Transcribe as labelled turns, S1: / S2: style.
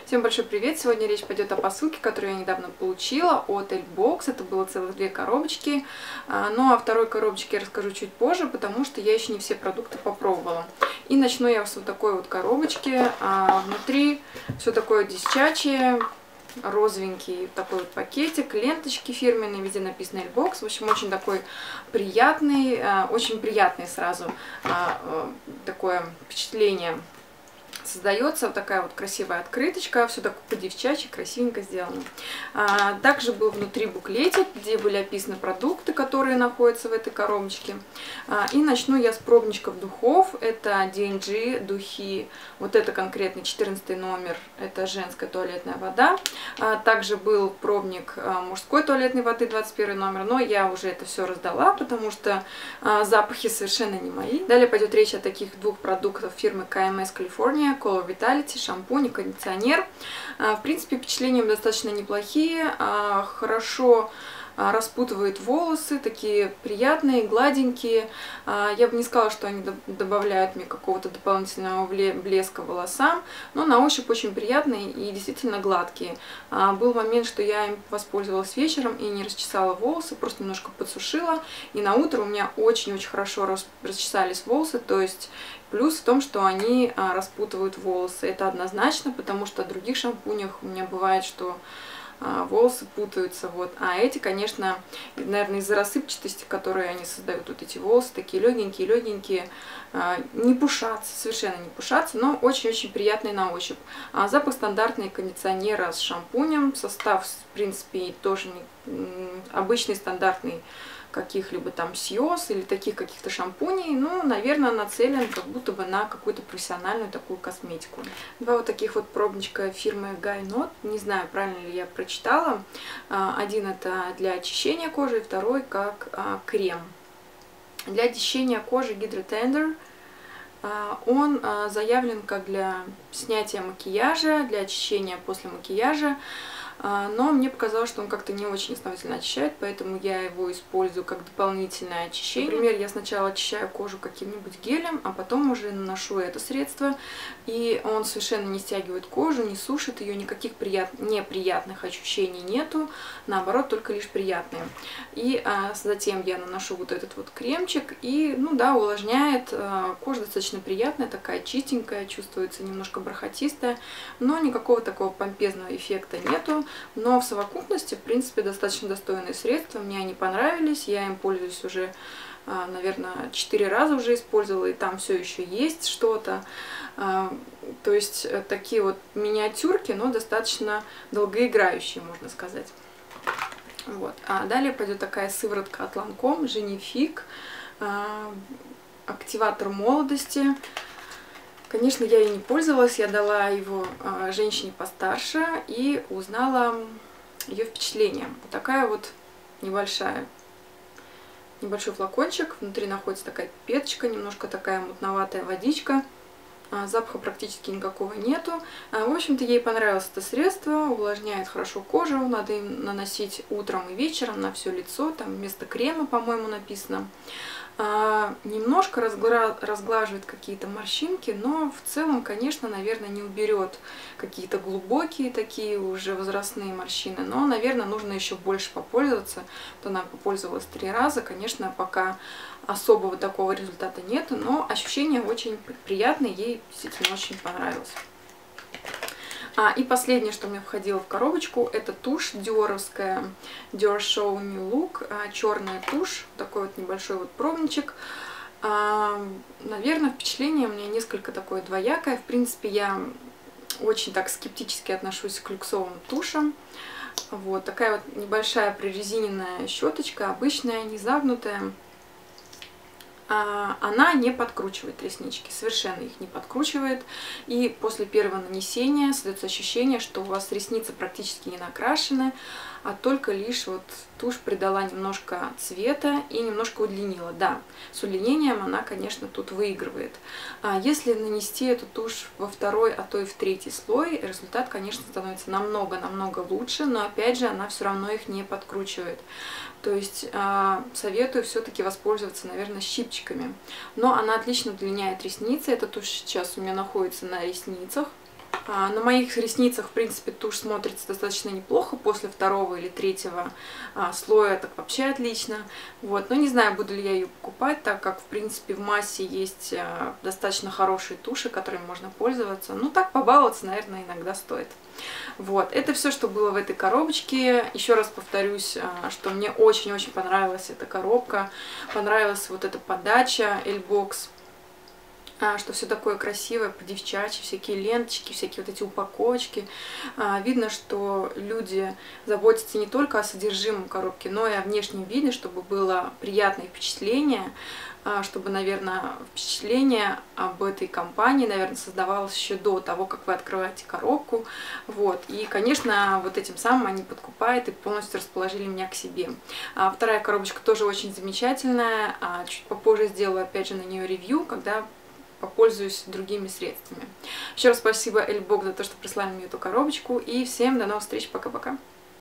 S1: Всем большой привет! Сегодня речь пойдет о посылке, которую я недавно получила от Elfbox. Это было целых 2 коробочки. Ну, о второй коробочке я расскажу чуть позже, потому что я еще не все продукты попробовала. И начну я с вот такой вот коробочки. Внутри все такое десчачье, розовенький такой вот пакетик, ленточки фирменные, везде написано Elfbox. В общем, очень такой приятный, очень приятный сразу такое впечатление. Создается вот такая вот красивая открыточка, все так по-девчачьи, красивенько сделано. Также был внутри буклетик, где были описаны продукты, которые находятся в этой коробочке. И начну я с пробничков духов. Это D&G духи, вот это конкретно 14 номер, это женская туалетная вода. Также был пробник мужской туалетной воды, 21 номер, но я уже это все раздала, потому что запахи совершенно не мои. Далее пойдет речь о таких 2 продуктах фирмы KMS California. Color Vitality, шампунь и кондиционер. В принципе, впечатления достаточно неплохие, хорошо распутывает волосы, такие приятные, гладенькие. Я бы не сказала, что они добавляют мне какого-то дополнительного блеска волосам, но на ощупь очень приятные и действительно гладкие. Был момент, что я им воспользовалась вечером и не расчесала волосы, просто немножко подсушила, и на утро у меня очень-очень хорошо расчесались волосы, то есть плюс в том, что они распутывают волосы. Это однозначно, потому что в других шампунях у меня бывает, что волосы путаются, вот. А эти, конечно, наверное, из-за рассыпчатости, которые они создают, вот эти волосы такие легенькие, не пушатся, совершенно не пушатся, но очень-очень приятные на ощупь. Запах стандартный кондиционера с шампунем, состав, в принципе, тоже обычный, стандартный, каких-либо там Сиос или таких каких-то шампуней, ну, наверное, нацелен как будто бы на какую-то профессиональную такую косметику. 2 вот таких вот пробничка фирмы Guy-Not, не знаю, правильно ли я прочитала. Один это для очищения кожи, второй как крем. Для очищения кожи Hydra Tender. Он заявлен как для снятия макияжа, для очищения после макияжа. Но мне показалось, что он как-то не очень основательно очищает, поэтому я его использую как дополнительное очищение. Например, я сначала очищаю кожу каким-нибудь гелем, а потом уже наношу это средство, и он совершенно не стягивает кожу, не сушит ее, никаких неприятных ощущений нету, наоборот, только лишь приятные. И затем я наношу вот этот вот кремчик, и, ну да, увлажняет, кожа достаточно приятная, такая чистенькая, чувствуется немножко бархатистая, но никакого такого помпезного эффекта нету. Но в совокупности, в принципе, достаточно достойные средства. Мне они понравились. Я им пользуюсь уже, наверное, 4 раза уже использовала. И там все еще есть что-то. То есть такие вот миниатюрки, но достаточно долгоиграющие, можно сказать. Вот. А далее пойдет такая сыворотка от Lancome, Genifique, активатор молодости. Конечно, я ей не пользовалась, я дала его женщине постарше и узнала ее впечатление. Вот такая вот небольшой флакончик, внутри находится такая пипеточка, немножко такая мутноватая водичка. Запаха практически никакого нету. В общем-то, ей понравилось это средство, увлажняет хорошо кожу, надо им наносить утром и вечером на все лицо, там вместо крема, по-моему, написано. Немножко разглаживает какие-то морщинки, но в целом, конечно, наверное, не уберет какие-то глубокие такие уже возрастные морщины, но, наверное, нужно еще больше попользоваться. То она попользовалась 3 раза, конечно, пока особого такого результата нету, но ощущения очень приятные, ей действительно очень понравилось. И последнее, что мне входило в коробочку, это тушь диоровская, Dior Show New Look, черная тушь, такой вот небольшой вот пробничек. Наверное, впечатление у меня несколько такое двоякое. В принципе, я очень так скептически отношусь к люксовым тушам. Вот такая вот небольшая прорезиненная щеточка, обычная, не загнутая. Она не подкручивает реснички, совершенно их не подкручивает. И после первого нанесения создается ощущение, что у вас ресницы практически не накрашены, а только лишь вот тушь придала немножко цвета и немножко удлинила. Да, с удлинением она, конечно, тут выигрывает. Если нанести эту тушь во 2-й, а то и в 3-й слой, результат, конечно, становится намного-намного лучше, но опять же она все равно их не подкручивает. То есть советую все-таки воспользоваться, наверное, щипчиками. Но она отлично удлиняет ресницы. Эта тушь сейчас у меня находится на ресницах. На моих ресницах, в принципе, тушь смотрится достаточно неплохо после второго или третьего слоя, так вообще отлично. Вот. Но не знаю, буду ли я ее покупать, так как, в принципе, в массе есть достаточно хорошие туши, которыми можно пользоваться. Ну, так побаловаться, наверное, иногда стоит. Вот, это все, что было в этой коробочке. Еще раз повторюсь, что мне очень-очень понравилась эта коробка, понравилась вот эта подача L-Box. Что все такое красивое, по-девчачьи, всякие ленточки, всякие вот эти упаковочки. Видно, что люди заботятся не только о содержимом коробки, но и о внешнем виде, чтобы было приятное впечатление, чтобы, наверное, впечатление об этой компании, наверное, создавалось еще до того, как вы открываете коробку. Вот. И, конечно, вот этим самым они подкупают и полностью расположили меня к себе. Вторая коробочка тоже очень замечательная. Чуть попозже сделаю, опять же, на нее ревью, когда попользуюсь другими средствами. Еще раз спасибо L-Box за то, что прислали мне эту коробочку. И всем до новых встреч. Пока-пока.